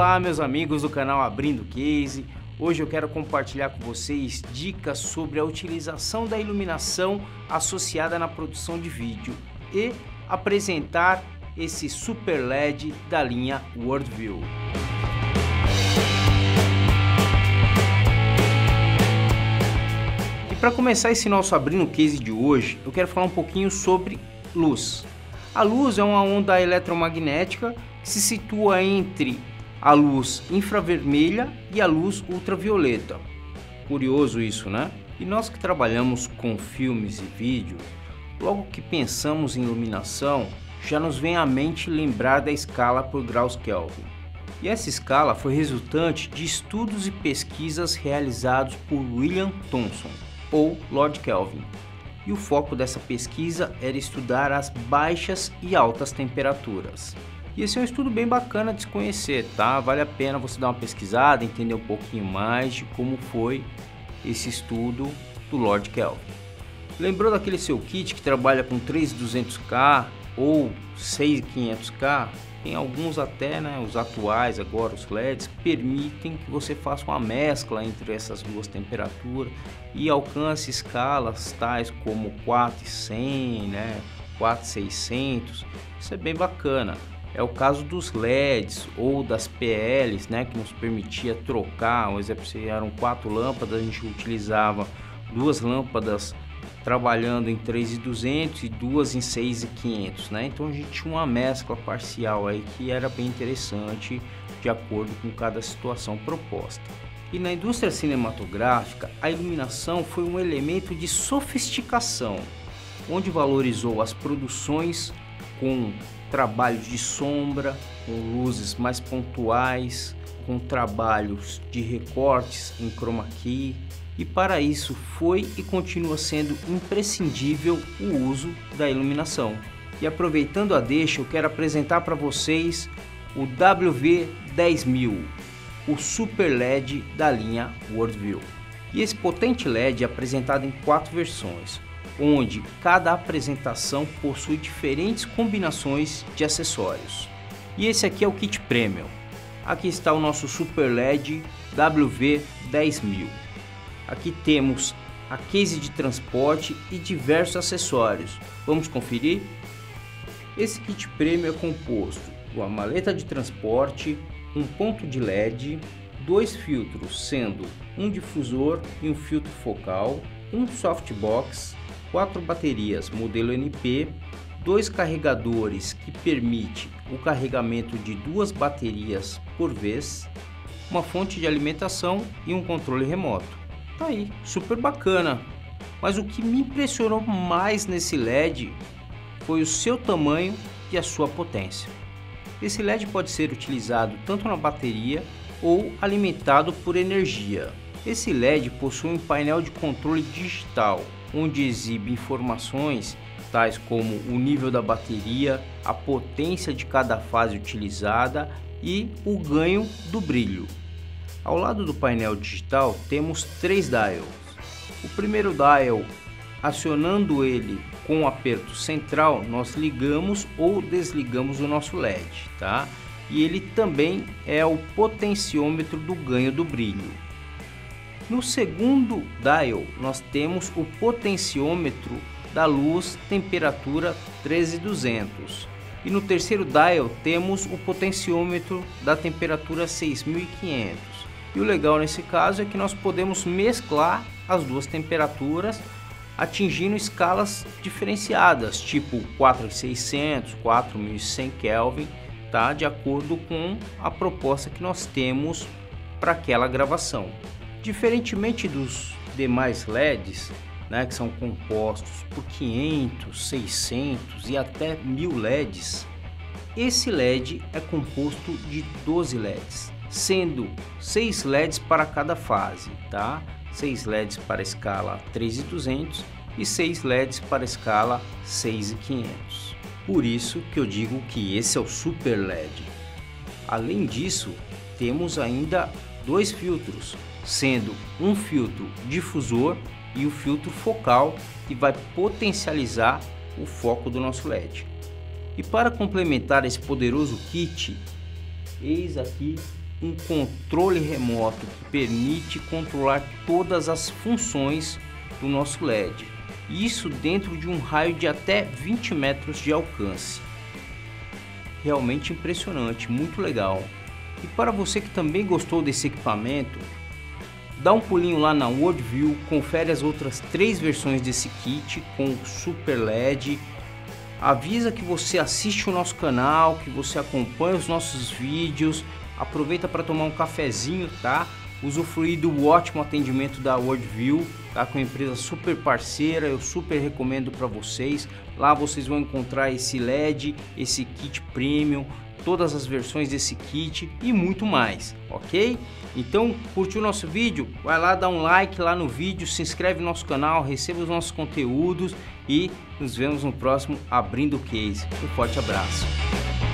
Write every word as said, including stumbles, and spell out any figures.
Olá meus amigos do canal Abrindo Case. Hoje eu quero compartilhar com vocês dicas sobre a utilização da iluminação associada na produção de vídeo e apresentar esse Super L E D da linha Worldview. E para começar esse nosso Abrindo Case de hoje, eu quero falar um pouquinho sobre luz. A luz é uma onda eletromagnética que se situa entre a luz infravermelha e a luz ultravioleta. Curioso isso, né? E nós que trabalhamos com filmes e vídeo, logo que pensamos em iluminação, já nos vem à mente lembrar da escala por graus Kelvin. E essa escala foi resultante de estudos e pesquisas realizados por William Thomson, ou Lord Kelvin. E o foco dessa pesquisa era estudar as baixas e altas temperaturas. E esse é um estudo bem bacana de se conhecer, tá? Vale a pena você dar uma pesquisada, entender um pouquinho mais de como foi esse estudo do Lord Kelvin. Lembrou daquele seu kit que trabalha com três mil e duzentos K ou seis mil e quinhentos K? Tem alguns até, né, os atuais agora, os L E Ds, permitem que você faça uma mescla entre essas duas temperaturas e alcance escalas tais como quatro mil e cem, né, quatro mil e seiscentos. Isso é bem bacana. É o caso dos L E Ds ou das P Ls, né, que nos permitia trocar. Um exemplo, se eram quatro lâmpadas, a gente utilizava duas lâmpadas trabalhando em três mil e duzentos e duas em seis mil e quinhentos, né? Então a gente tinha uma mescla parcial aí que era bem interessante de acordo com cada situação proposta. E na indústria cinematográfica, a iluminação foi um elemento de sofisticação, onde valorizou as produções com trabalhos de sombra, com luzes mais pontuais, com trabalhos de recortes em chroma key, e para isso foi e continua sendo imprescindível o uso da iluminação. E aproveitando a deixa, eu quero apresentar para vocês o W V dez mil, o Super L E D da linha Worldview. E esse potente L E D é apresentado em quatro versões, onde cada apresentação possui diferentes combinações de acessórios. E esse aqui é o kit Premium. Aqui está o nosso Super L E D W V dez mil. Aqui temos a case de transporte e diversos acessórios. Vamos conferir? Esse kit Premium é composto de uma maleta de transporte, um ponto de L E D, dois filtros, sendo um difusor e um filtro focal, um softbox, quatro baterias modelo N P, dois carregadores que permite o carregamento de duas baterias por vez, uma fonte de alimentação e um controle remoto. Tá aí, super bacana. Mas o que me impressionou mais nesse L E D foi o seu tamanho e a sua potência. Esse L E D pode ser utilizado tanto na bateria ou alimentado por energia. Esse L E D possui um painel de controle digital, onde exibe informações tais como o nível da bateria, a potência de cada fase utilizada e o ganho do brilho. Ao lado do painel digital temos três dials. O primeiro dial, acionando ele com o aperto central, nós ligamos ou desligamos o nosso L E D, tá? E ele também é o potenciômetro do ganho do brilho. No segundo dial, nós temos o potenciômetro da luz temperatura treze mil e duzentos. E no terceiro dial temos o potenciômetro da temperatura seis mil e quinhentos. E o legal nesse caso é que nós podemos mesclar as duas temperaturas atingindo escalas diferenciadas, tipo quatro mil e seiscentos, quatro mil e cem Kelvin, tá? De acordo com a proposta que nós temos para aquela gravação. Diferentemente dos demais L E Ds, né, que são compostos por quinhentos, seiscentos e até mil L E Ds, esse L E D é composto de doze L E Ds, sendo seis L E Ds para cada fase, tá? seis L E Ds para a escala três mil e duzentos e seis L E Ds para a escala seis mil e quinhentos. Por isso que eu digo que esse é o Super L E D. Além disso, temos ainda dois filtros, sendo um filtro difusor e o filtro focal, que vai potencializar o foco do nosso L E D. E para complementar esse poderoso kit, eis aqui um controle remoto que permite controlar todas as funções do nosso L E D. Isso dentro de um raio de até vinte metros de alcance. Realmente impressionante, muito legal. E para você que também gostou desse equipamento, dá um pulinho lá na Worldview, confere as outras três versões desse kit com Super L E D. Avisa que você assiste o nosso canal, que você acompanha os nossos vídeos. Aproveita para tomar um cafezinho, tá? Usufruir do ótimo atendimento da Worldview, tá? Com uma empresa super parceira, eu super recomendo para vocês. Lá vocês vão encontrar esse L E D, esse kit premium, todas as versões desse kit e muito mais, ok? Então, curtiu o nosso vídeo? Vai lá, dá um like lá no vídeo, se inscreve no nosso canal, receba os nossos conteúdos e nos vemos no próximo Abrindo o Case. Um forte abraço!